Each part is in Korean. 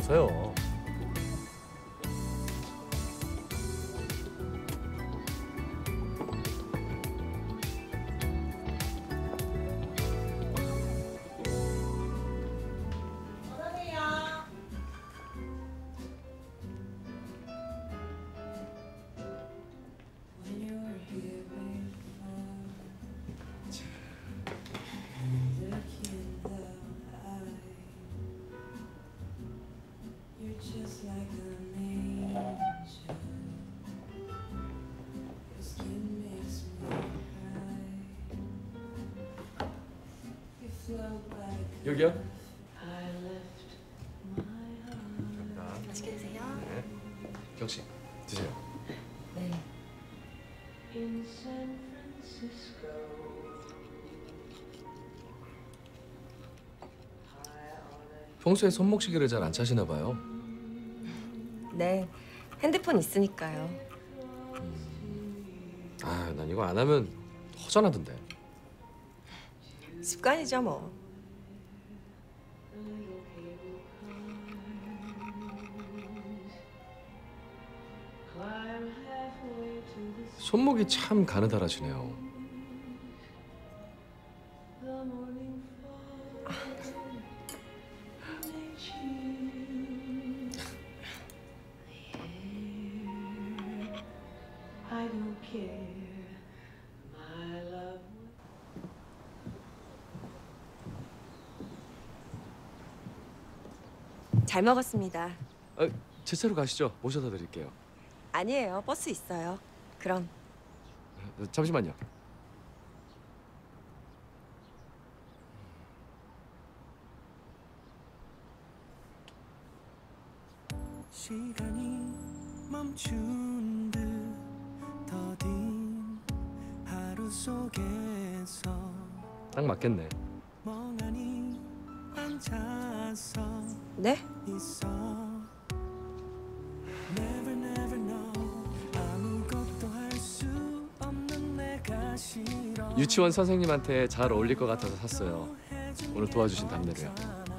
어서요. 여기요? 감사합니다. 맛있게 드세요. 네. 경씨, 드세요. 네. 평소에 손목시계를 잘 안 차시나 봐요. 네. 핸드폰 있으니까요. 아, 난 이거 안 하면 허전하던데. 습관이죠 뭐. 손목이 참 가느다라시네요. 잘 먹었습니다. 아, 제 차로 가시죠. 모셔다 드릴게요. 아니에요. 버스 있어요. 그럼. 잠시만요. 시간이 멈춘 듯 더딘 하루 속에서 딱 맞겠네. 멍하니 앉아서 네? 있어 Never never know 아무것도 할 수 없는 내가 싫어 유치원 선생님한테 잘 어울릴 것 같아서 샀어요. 오늘 도와주신 답례로요.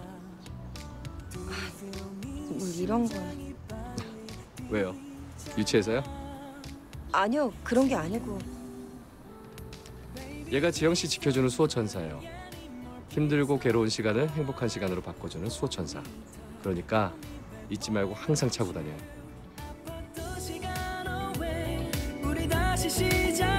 뭐 이런 거. 왜요? 유치해서요? 아니요. 그런 게 아니고. 얘가 지영 씨 지켜주는 수호천사예요. 힘들고 괴로운 시간을 행복한 시간으로 바꿔주는 수호천사. 그러니까 잊지 말고 항상 차고 다녀요. 또 시간 away 우리 다시 시작